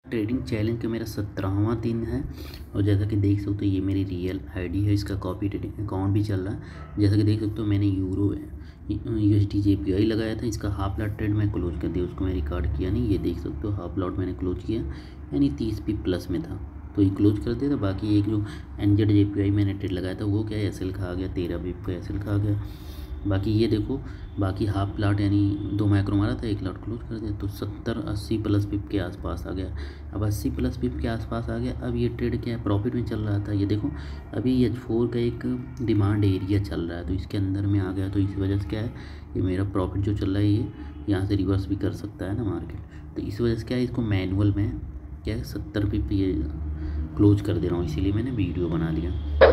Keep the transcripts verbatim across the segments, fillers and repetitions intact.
Trading challenge का मेरा सत्रहवां दिन है और जैसा कि देख सकते हो ये मेरी रियल आईडी है। इसका कॉपी ट्रेडिंग अकाउंट भी चल रहा है। जैसा कि देख सकते हो मैंने euro U S D J P Y लगाया था। इसका हाफ लॉट ट्रेड मैं क्लोज कर दिया, उसको मैं रिकॉर्ड किया नहीं। ये देख सकते हो हाफ लॉट मैंने क्लोज किया, यानी तीस पी प्लस में था तो ये क्लोज कर दिया था। बाकी एक जो N Z J P Y मैंने ट्रेड लगाया था वो क्या है एस एल खा गया, तेरह पी का एस एल खा गया। बाकी ये देखो, बाकी हाफ प्लाट यानी दो माइक्रो मारा था, एक लाट क्लोज कर दिया तो सत्तर अस्सी प्लस पिप के आसपास आ गया। अब अस्सी प्लस पिप के आसपास आ गया। अब ये ट्रेड क्या है, प्रॉफिट में चल रहा था। ये देखो अभी एच फोर का एक डिमांड एरिया चल रहा है तो इसके अंदर में आ गया, तो इस वजह से क्या है ये मेरा प्रॉफिट जो चल रहा है ये यहाँ से रिवर्स भी कर सकता है ना मार्केट। तो इस वजह से क्या है इसको मैनुअल में क्या है सत्तर पिप ये क्लोज कर दे रहा हूँ, इसीलिए मैंने वीडियो बना लिया।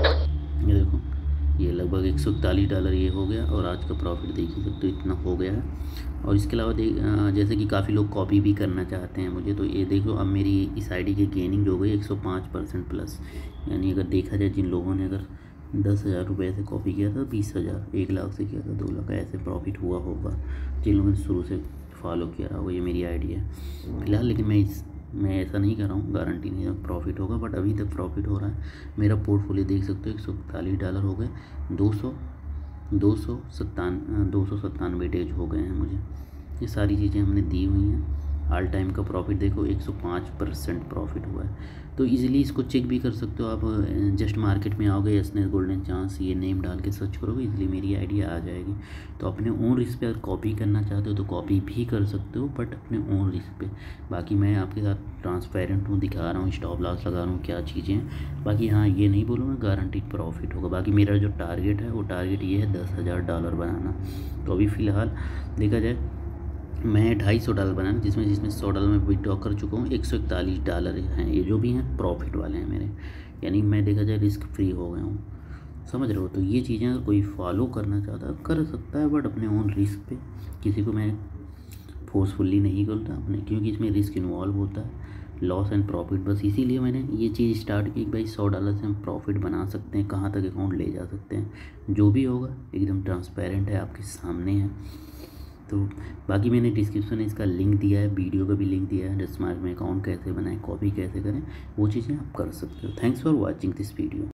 ये देखो ये लगभग एक सौ इकतालीस डॉलर ये हो गया और आज का प्रॉफिट देख ही सकते हो इतना हो गया है। और इसके अलावा देख जैसे कि काफ़ी लोग कॉपी भी करना चाहते हैं मुझे, तो ये देखो अब मेरी इस आईडी की गेनिंग जो हो गई एक सौ पाँच परसेंट प्लस। यानी अगर देखा जाए जिन लोगों ने अगर दस हज़ार रुपये से कॉपी किया था, बीस हज़ार एक लाख से किया था, दो लाख ऐसे प्रॉफिट हुआ होगा जिन लोगों ने शुरू से फॉलो किया होगा। ये मेरी आईडी है फिलहाल, लेकिन मैं इस मैं ऐसा नहीं कर रहा हूँ, गारंटी नहीं है प्रॉफिट होगा, बट अभी तक प्रॉफिट हो रहा है। मेरा पोर्टफोलियो देख सकते हो एक सौ इकतालीस डॉलर हो गए, दो सौ दो सौ सत्तान दो सौ सत्तानवे डेज हो गए हैं मुझे। ये सारी चीज़ें हमने दी हुई हैं। ऑल टाइम का प्रॉफिट देखो एक सौ पाँच परसेंट प्रॉफिट हुआ है। तो इजीली इसको चेक भी कर सकते हो आप। जस्ट मार्केट में आओगे एसनेस गोल्डन चांस ये नेम डाल के सर्च करोगे, इजीली मेरी आइडिया आ जाएगी। तो अपने ओन रिस्क पे अगर कॉपी करना चाहते हो तो कॉपी भी कर सकते हो, बट अपने ओन रिस्क पे। बाकी मैं आपके साथ ट्रांसपेरेंट हूँ, दिखा रहा हूँ, स्टॉप लॉस लगा रहा हूँ, क्या चीज़ें हैं। बाकी हाँ ये नहीं बोलूँगा गारंटीड प्रॉफिट होगा। बाकी मेरा जो टारगेट है वो टारगेट ये है दस हज़ार डॉलर बनाना। तो अभी फ़िलहाल देखा जाए मैं ढाई सौ डॉलर बनाना, जिसमें जिसमें सौ डॉलर में विड्रॉ कर चुका हूँ। एक सौ इकतालीस डॉलर हैं ये जो भी हैं प्रॉफिट वाले हैं मेरे, यानी मैं देखा जाए रिस्क फ्री हो गया हूँ, समझ रहे हो। तो ये चीज़ें अगर कोई फॉलो करना चाहता है कर सकता है, बट अपने ओन रिस्क पे। किसी को मैं फोर्सफुली नहीं करता अपने, क्योंकि इसमें रिस्क इन्वॉल्व होता है, लॉस एंड प्रॉफिट। बस इसीलिए मैंने ये चीज़ स्टार्ट की कि भाई सौ डॉलर से हम प्रॉफिट बना सकते हैं, कहाँ तक अकाउंट ले जा सकते हैं। जो भी होगा एकदम ट्रांसपेरेंट है, आपके सामने है। तो बाकी मैंने डिस्क्रिप्शन में इसका लिंक दिया है, वीडियो का भी लिंक दिया है, स्मार्ट में अकाउंट कैसे बनाएं, कॉपी कैसे करें, वो चीज़ें आप कर सकते हो। Thanks for watching this video.